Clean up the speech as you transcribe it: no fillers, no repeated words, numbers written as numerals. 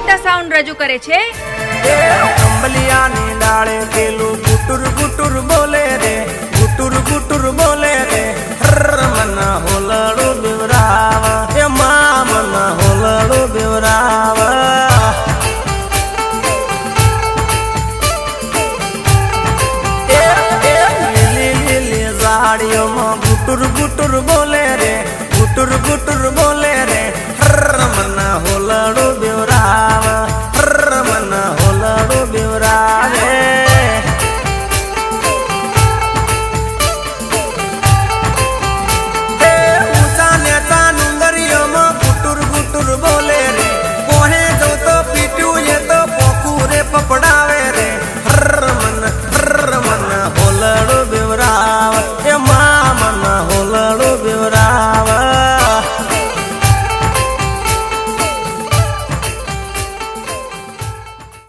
Gita sound રજૂ કરે છે અંબલિયાની ડાળે પેલું ગુટુર ગુટુર બોલે રે, ગુટુર ગુટુર બોલે રે, હર મન હોલડું બિવરા